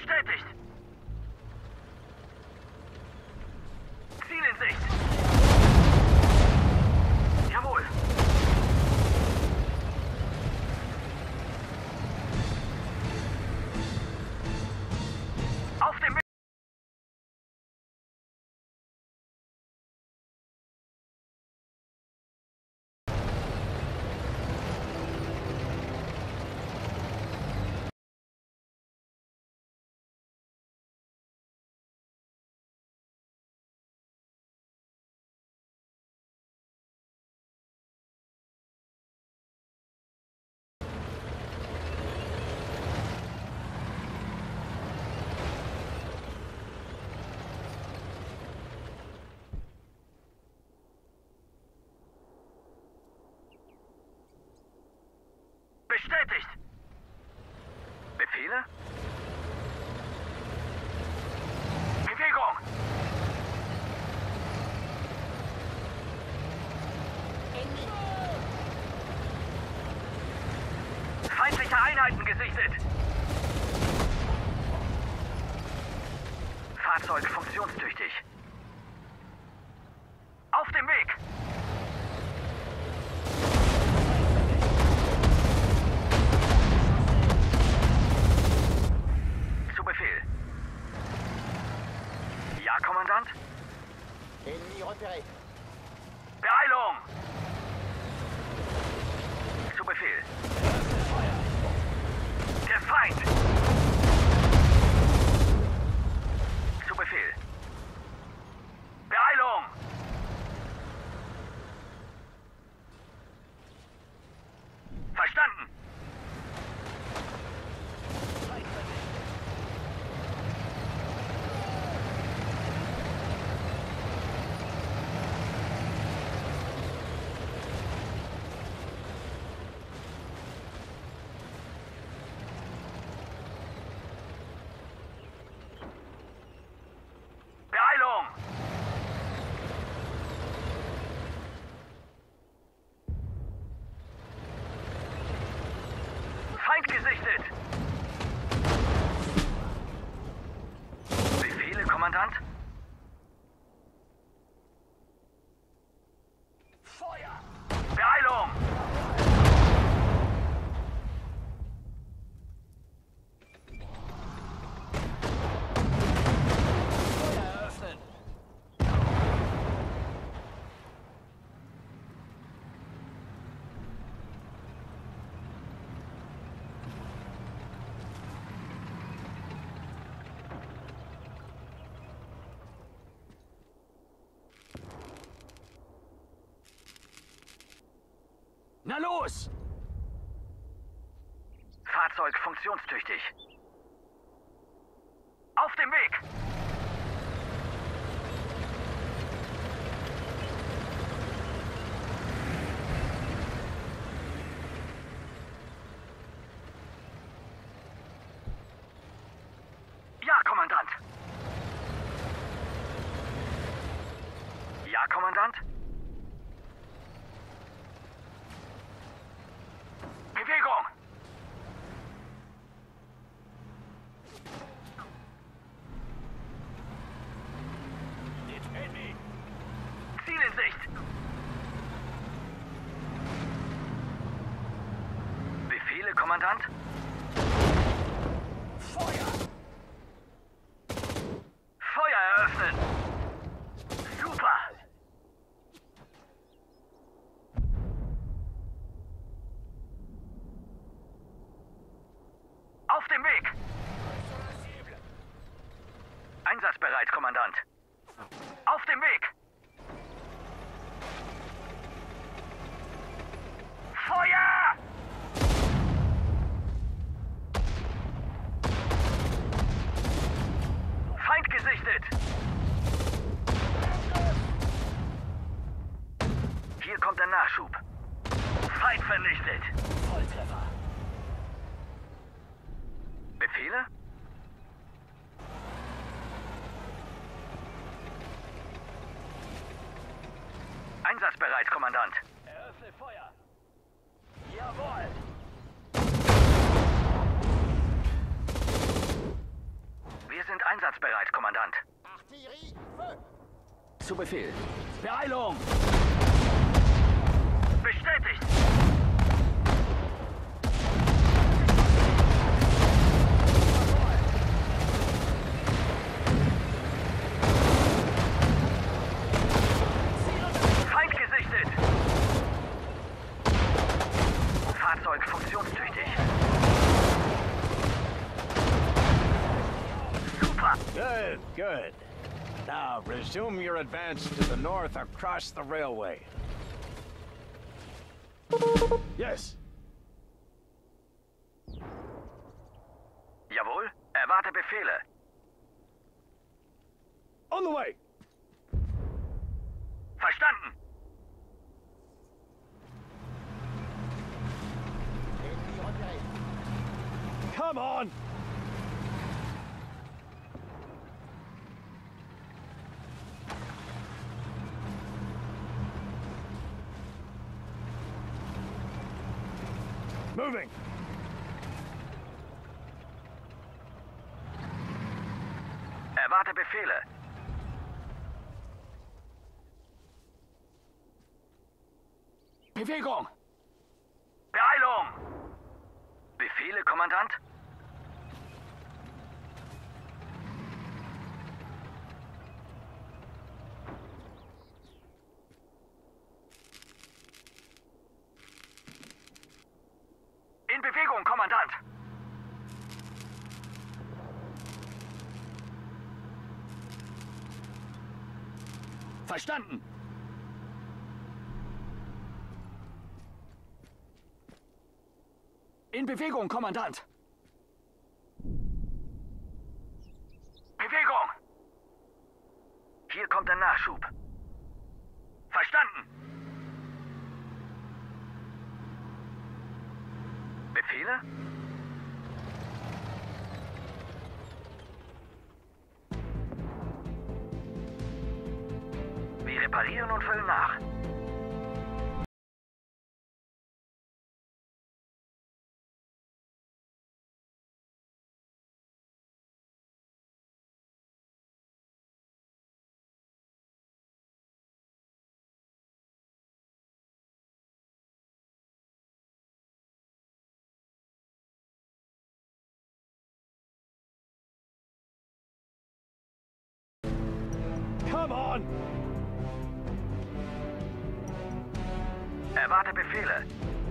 Bestätigt! Ziel in Sicht! Jawohl! Auf dem Weg! Bestätigt! Befehle? Bewegung! Feindliche Einheiten gesichtet! Fahrzeug funktionstüchtig. Auf dem Weg! Zu Befehl. Ja, Kommandant? Ennemi repéré. Beeilung! Zu Befehl. Der Feind! Zu Befehl. Beeilung! Verstanden! Beeilung! Feind gesichtet! Befehle, Kommandant? Feuer! Beeilung! Feuer eröffnen. Na los! Fahrzeug funktionstüchtig. Auf dem Weg! Ja, Kommandant! Ja, Kommandant? Bewegung! Ziel in Sicht! Befehle, Kommandant? Feuer! Feuer eröffnen! Super! Auf dem Weg! Einsatzbereit, Kommandant. Auf dem Weg! Feuer! Feind gesichtet! Hier kommt der Nachschub. Feind vernichtet! Volltreffer. Befehle? Einsatzbereit, Kommandant. Eröffne Feuer. Jawohl. Kommandant. Artillerie, Feu! Zu Befehl. Beeilung! Bestätigt! Feind gesichtet! Fahrzeug funktionstüchtig. Super! Good, good. Now resume your advance to the north across the railway. Yes. Jawohl, erwarte Befehle. On the way. Verstanden! Ennemi repéré. Come on. Moving. Erwarte Befehle. Bewegung! Beeilung! Befehle, Kommandant? In Bewegung, Kommandant! Verstanden! In Bewegung, Kommandant! Bewegung! Hier kommt der Nachschub. Verstanden! Befehle? Wir reparieren und füllen nach. Come on. Erwarte Befehle.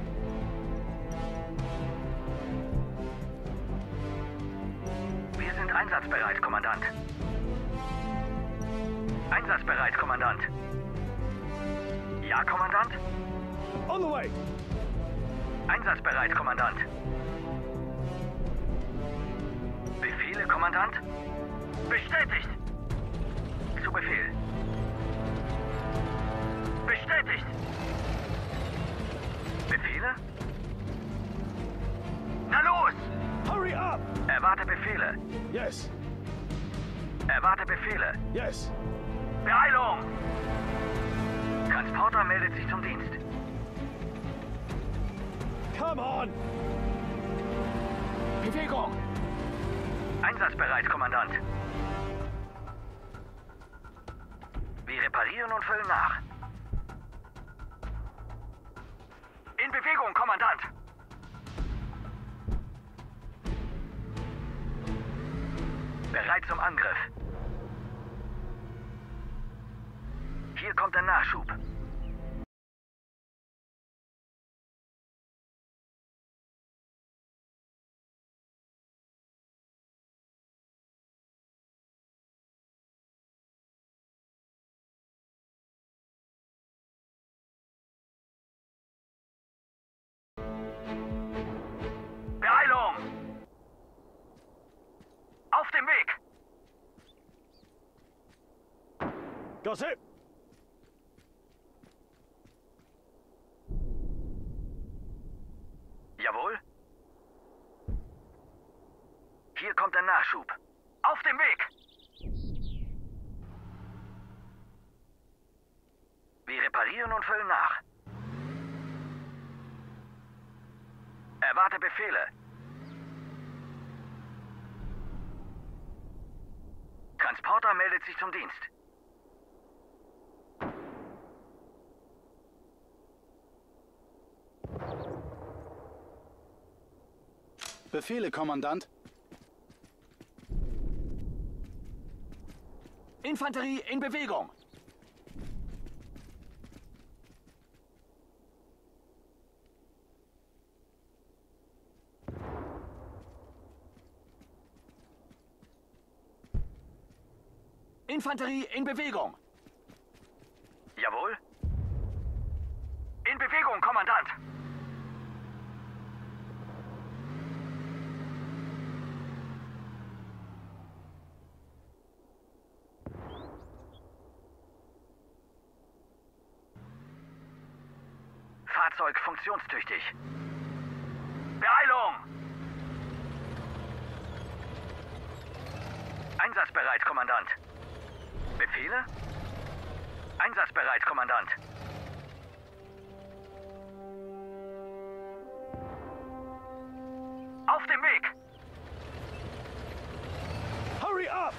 Wir sind einsatzbereit, Kommandant. Einsatzbereit, Kommandant. Ja, Kommandant? On the way. Einsatzbereit, Kommandant. Befehle, Kommandant? Bestätigt! Zu Befehl. Bestätigt! Befehle? Na los! Hurry up. Erwarte Befehle. Yes. Erwarte Befehle. Yes. Beeilung! Transporter meldet sich zum Dienst. Come on. Bewegung! Einsatzbereit, Kommandant. Wir reparieren und füllen nach. In Bewegung, Kommandant! Bereit zum Angriff. Hier kommt der Nachschub. Beeilung! Auf dem Weg! Got it. Jawohl. Hier kommt der Nachschub. Auf dem Weg! Wir reparieren und füllen nach. Erwarte Befehle. Transporter meldet sich zum Dienst. Befehle, Kommandant. Infanterie in Bewegung. Infanterie in Bewegung. Jawohl. In Bewegung, Kommandant. Fahrzeug funktionstüchtig. Beeilung! Einsatzbereit, Kommandant. Befehle? Einsatzbereit, Kommandant. Auf dem Weg! Hurry up!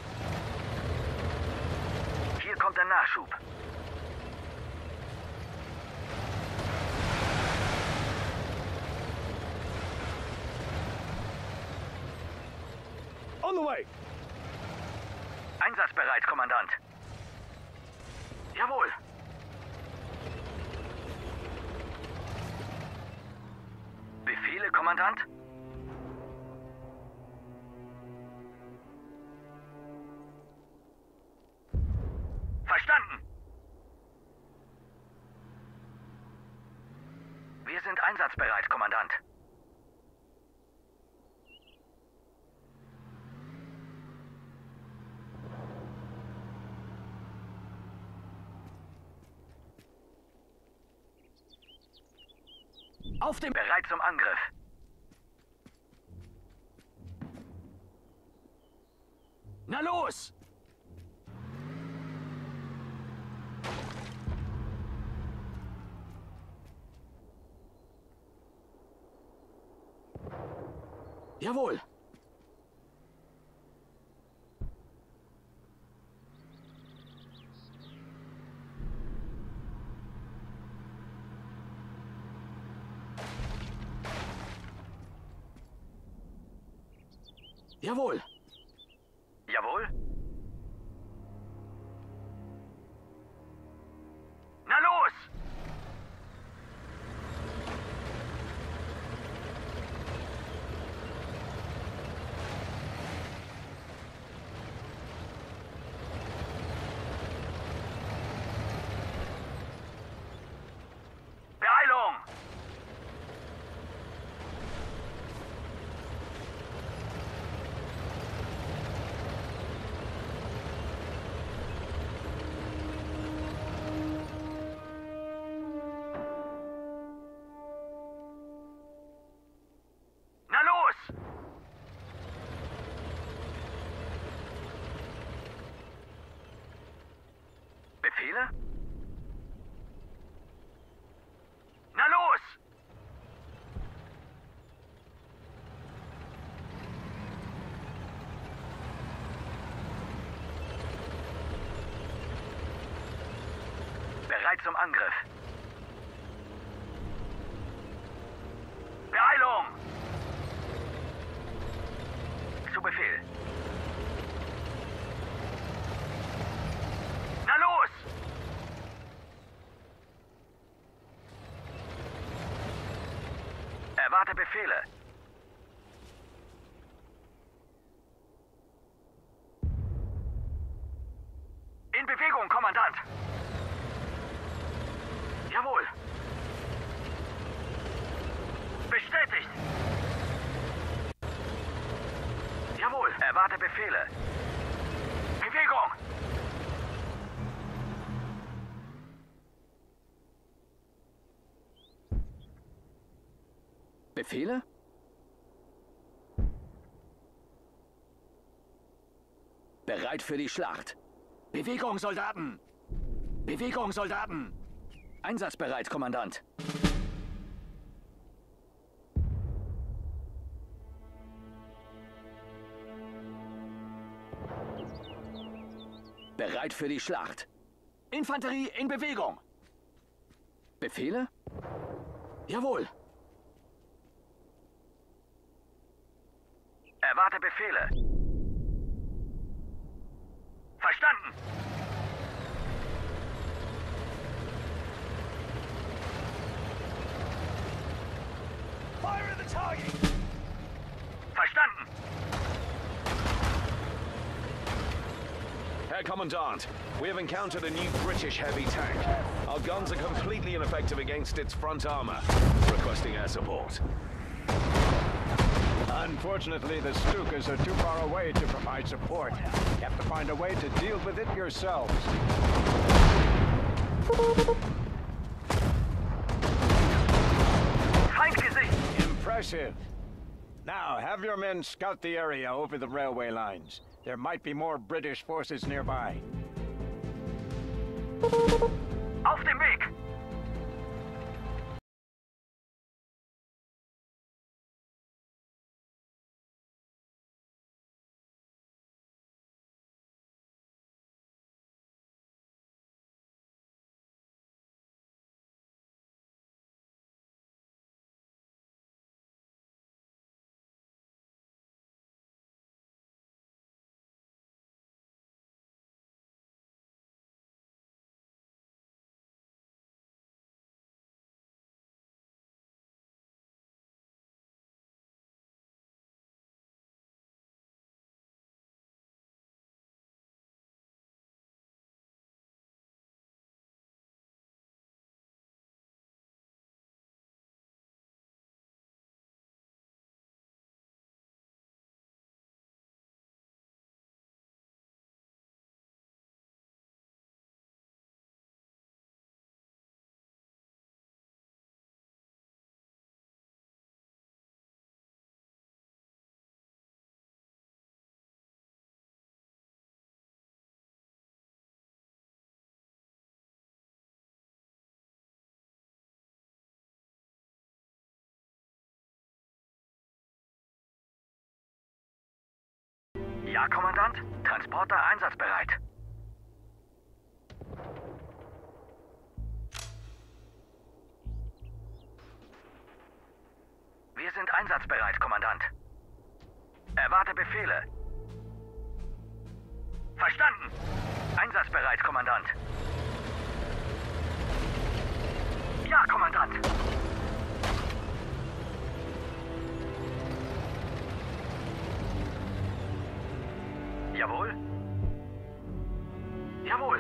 Hier kommt der Nachschub. On the way! Einsatzbereit, Kommandant. Jawohl. Befehle, Kommandant? Verstanden. Wir sind einsatzbereit, Kommandant. Auf dem... Bereit zum Angriff. Na los! Jawohl. Jawohl. Jawohl. Na los! Beeilung! Na los! Befehle? Na los! Bereit zum Angriff. Beeilung! Zu Befehl. Na los! Erwarte Befehle. In Bewegung, Kommandant. Jawohl. Bestätigt. Jawohl, erwarte Befehle. Bewegung! Befehle? Bereit für die Schlacht. Bewegung, Soldaten! Bewegung, Soldaten! Einsatzbereit, Kommandant. Bereit für die Schlacht. Infanterie in Bewegung. Befehle? Jawohl. Erwarte Befehle. Verstanden. Fire at the target! Verstanden. Herr Commandant, we have encountered a new British heavy tank. Our guns are completely ineffective against its front armor. Requesting air support. Unfortunately, the Stukas are too far away to provide support. You have to find a way to deal with it yourselves. Feindgesicht. Impressive. Now, have your men scout the area over the railway lines. There might be more British forces nearby. Auf dem Weg. Ja, Kommandant. Transporter einsatzbereit. Wir sind einsatzbereit, Kommandant. Erwarte Befehle. Verstanden. Einsatzbereit, Kommandant. Ja, Kommandant. Jawohl. Jawohl.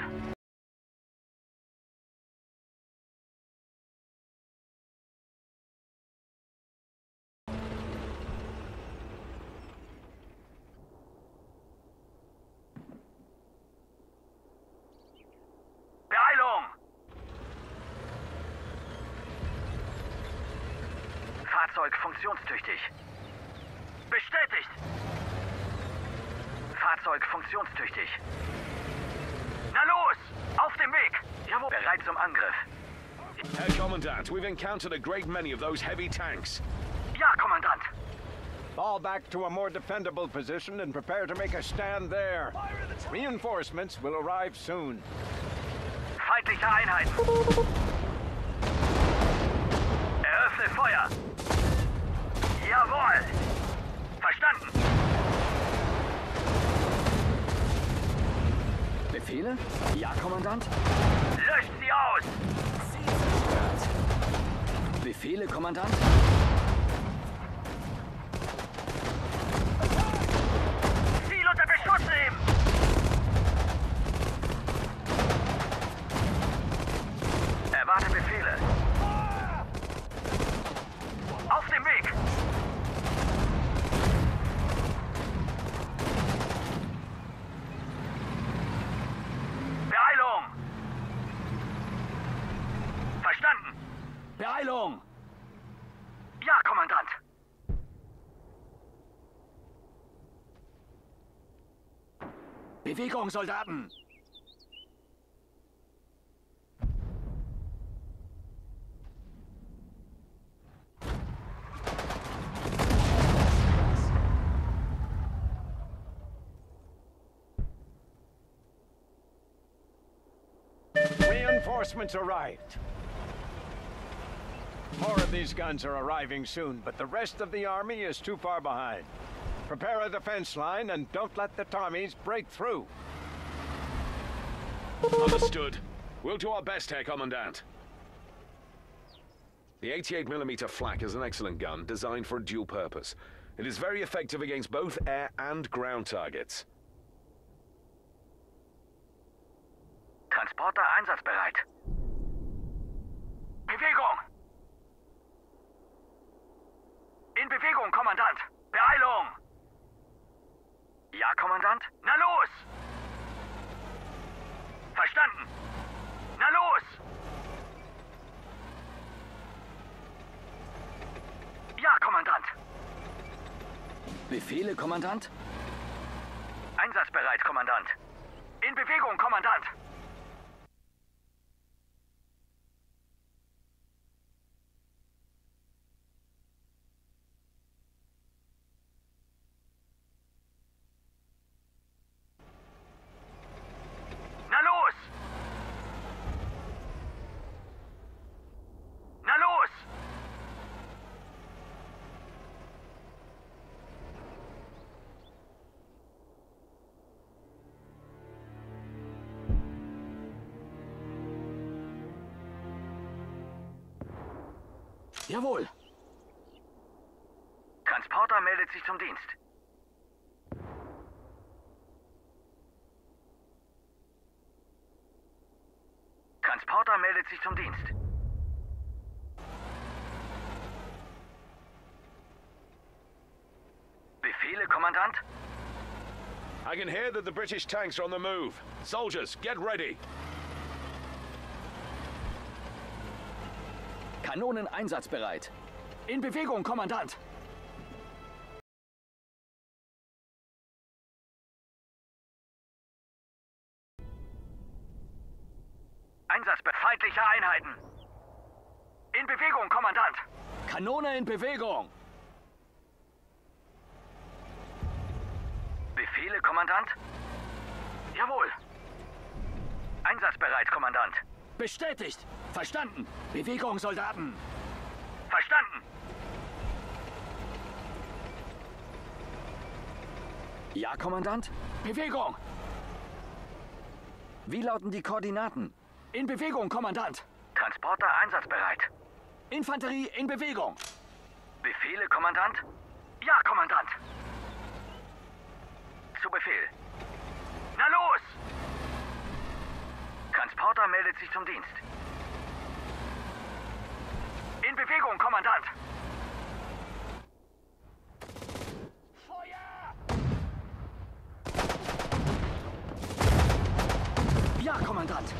Beeilung! Fahrzeug funktionstüchtig. Bestätigt! Fahrzeug funktionstüchtig. Na los! Auf dem Weg! Jawohl. Bereit zum Angriff. Herr Commandant, we've encountered a great many of those heavy tanks. Ja, Kommandant. Fall back to a more defendable position and prepare to make a stand there. Reinforcements will arrive soon. Feindliche Einheiten. Eröffne Feuer. Jawohl. Verstanden. Befehle? Ja, Kommandant. Löscht sie aus. Befehle, Kommandant. Ziel unter Beschuss nehmen. Erwarte Befehle. Auf dem Weg. Beeilung. Verstanden. Beeilung! Ja, Kommandant. Bewegung, Soldaten! Reinforcements arrived. More of these guns are arriving soon, but the rest of the army is too far behind. Prepare a defense line and don't let the Tommies break through. Understood. We'll do our best, Herr Kommandant. The 88mm flak is an excellent gun, designed for a dual purpose. It is very effective against both air and ground targets. Transporter einsatzbereit. Bewegung! In Bewegung, Kommandant! Beeilung! Ja, Kommandant? Na los! Verstanden! Na los! Ja, Kommandant! Befehle, Kommandant? Einsatzbereit, Kommandant! In Bewegung, Kommandant! Na los! Na los! Jawohl. Transporter meldet sich zum Dienst. Transporter meldet sich zum Dienst. Befehle, Kommandant? I can hear that the British tanks are on the move. Soldiers, get ready. Kanonen einsatzbereit. In Bewegung, Kommandant. Feindliche Einheiten. In Bewegung, Kommandant. Kanone in Bewegung. Befehle, Kommandant? Jawohl. Einsatzbereit, Kommandant. Bestätigt. Verstanden. Bewegung, Soldaten. Verstanden. Ja, Kommandant? Bewegung. Wie lauten die Koordinaten? In Bewegung, Kommandant. Transporter einsatzbereit. Infanterie in Bewegung. Befehle, Kommandant? Ja, Kommandant. Zu Befehl. Na los! Transporter meldet sich zum Dienst. In Bewegung, Kommandant. Ja, Kommandant.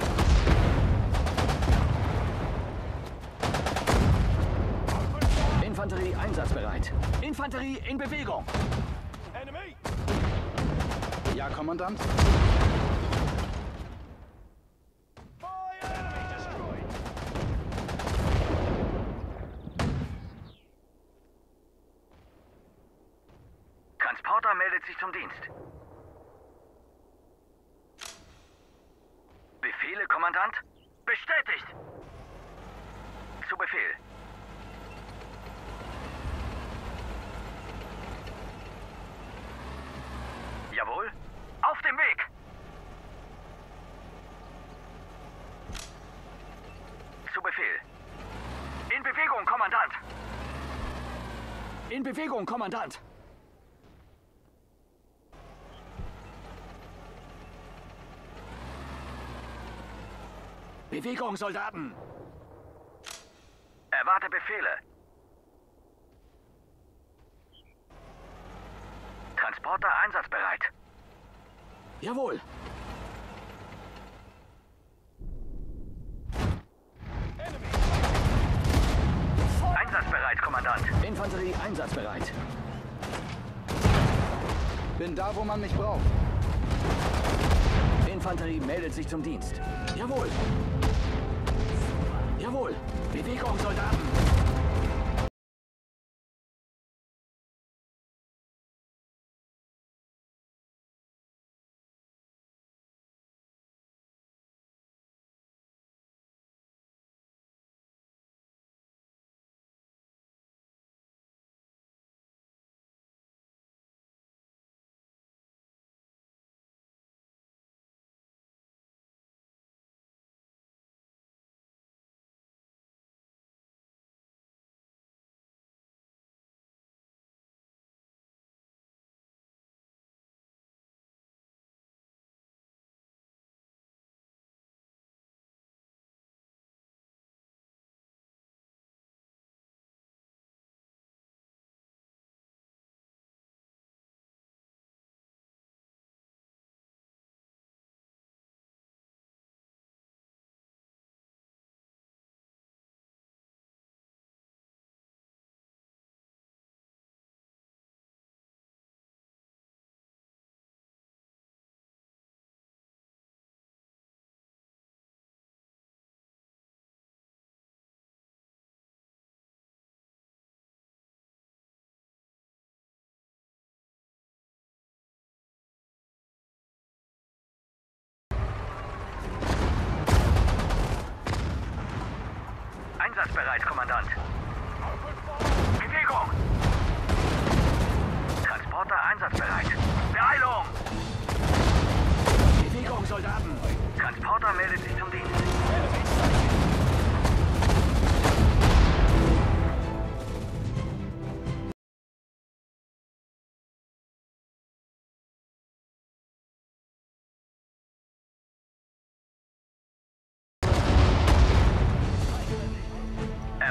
Infanterie einsatzbereit. Infanterie in Bewegung. Enemy! Ja, Kommandant. Enemy destroyed! Transporter meldet sich zum Dienst. Befehle, Kommandant? Bestätigt! Zu Befehl. Jawohl. Auf dem Weg! Zu Befehl. In Bewegung, Kommandant! In Bewegung, Kommandant. Bewegung, Soldaten. Erwarte Befehle. Transporter einsatzbereit. Jawohl. Einsatzbereit, Kommandant. Infanterie einsatzbereit. Bin da, wo man mich braucht. Infanterie meldet sich zum Dienst. Jawohl. Jawohl. Bewegung, Soldaten.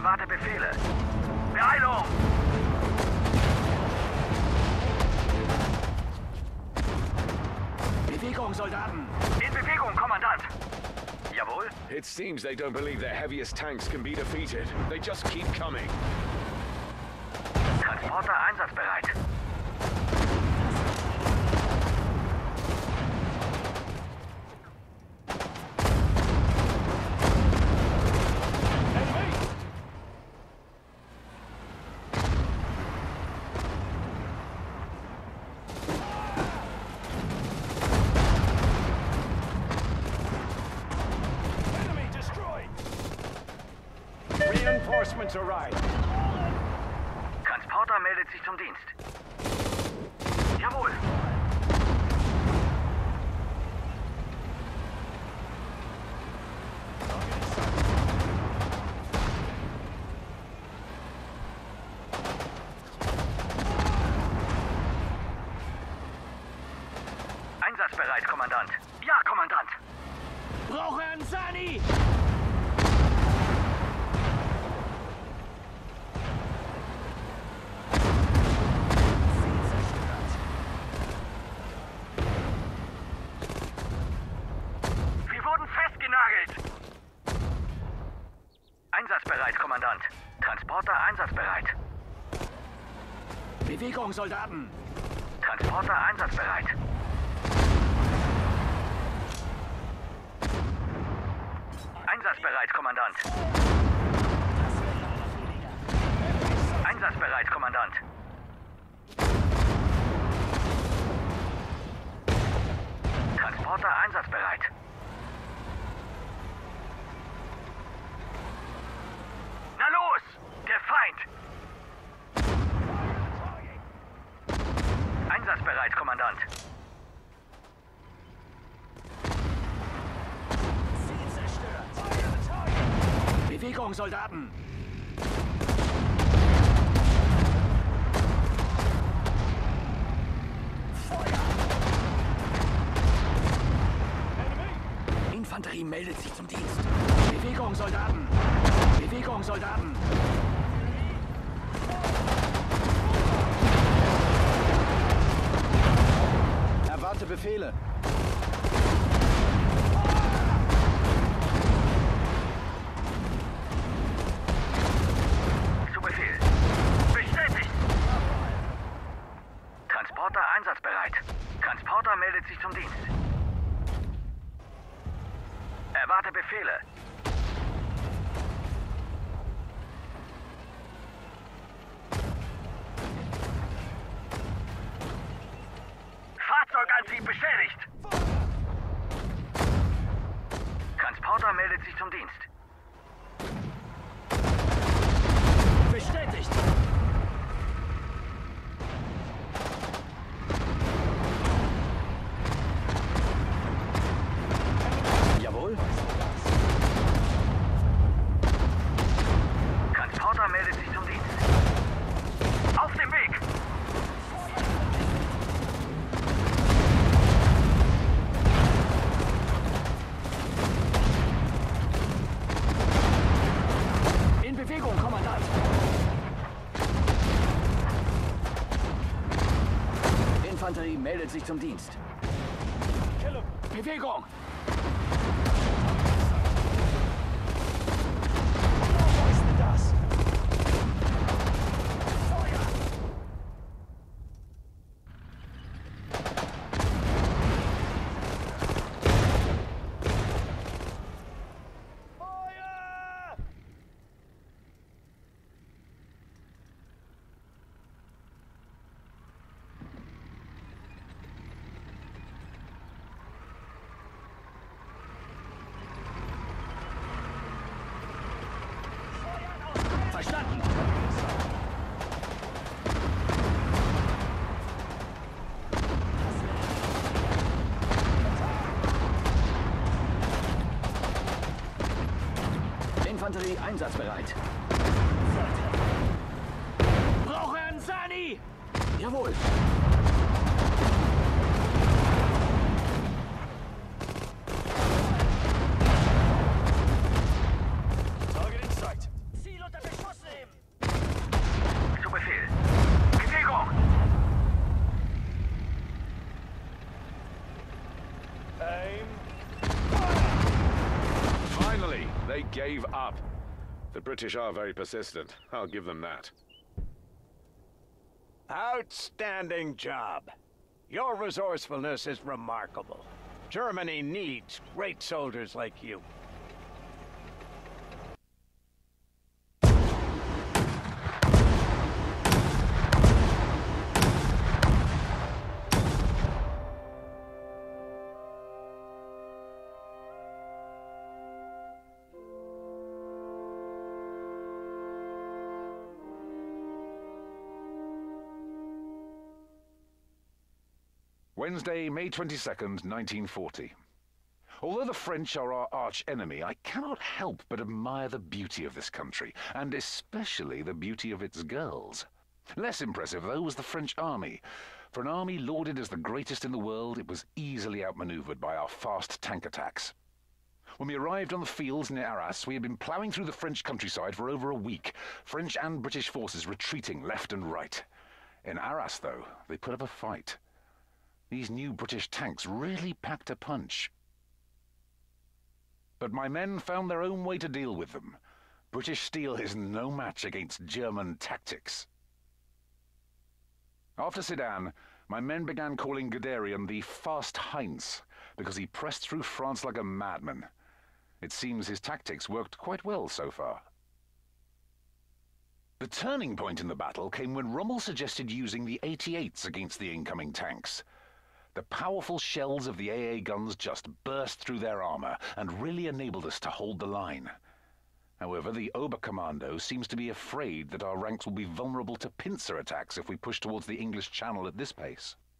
Erwarte Befehle. Beeilung! Bewegung, Soldaten! In Bewegung, Kommandant! Jawohl. It seems they don't believe their heaviest tanks can be defeated. They just keep coming. Transporter einsatzbereit. Reinforcements arrive. Transporter meldet sich zum Dienst. Jawohl. Einsatzbereit, Kommandant. Ja, Kommandant. Brauche Ansani! Wir wurden festgenagelt. Einsatzbereit, Kommandant. Transporter einsatzbereit. Bewegung, Soldaten! Transporter einsatzbereit. Einsatzbereit, Kommandant. Einsatzbereit, Kommandant. Transporter einsatzbereit. Na los! Der Feind! Einsatzbereit, Kommandant. Bewegung, Soldaten! Infanterie meldet sich zum Dienst. Bewegung, Soldaten! Bewegung, Soldaten! Erwarte Befehle. Zu Befehl. Bestätigt! Transporter einsatzbereit. Transporter meldet sich zum Dienst. Erwarte Befehle. Fahrzeugantrieb beschädigt. Transporter meldet sich zum Dienst. Bestätigt! Jawohl. Transporter meldet sich zum Dienst. Auf dem Weg! In Bewegung, Kommandant! Infanterie meldet sich zum Dienst. Bewegung! Verstanden! Infanterie einsatzbereit. Brauche Ansani! Jawohl! Target in sight. Ziel unter Beschuss! gave up. The British are very persistent. I'll give them that. Outstanding job. Your resourcefulness is remarkable. Germany needs great soldiers like you. Wednesday, May 22nd, 1940. Although the French are our arch-enemy, I cannot help but admire the beauty of this country, and especially the beauty of its girls. Less impressive, though, was the French army. For an army lauded as the greatest in the world, it was easily outmaneuvered by our fast tank attacks. When we arrived on the fields near Arras, we had been ploughing through the French countryside for over a week, French and British forces retreating left and right. In Arras, though, they put up a fight. These new British tanks really packed a punch. But my men found their own way to deal with them. British steel is no match against German tactics. After Sedan, my men began calling Guderian the Fast Heinz, because he pressed through France like a madman. It seems his tactics worked quite well so far. The turning point in the battle came when Rommel suggested using the 88s against the incoming tanks. The powerful shells of the AA guns just burst through their armor and really enabled us to hold the line. However, the Oberkommando seems to be afraid that our ranks will be vulnerable to pincer attacks if we push towards the English Channel at this pace.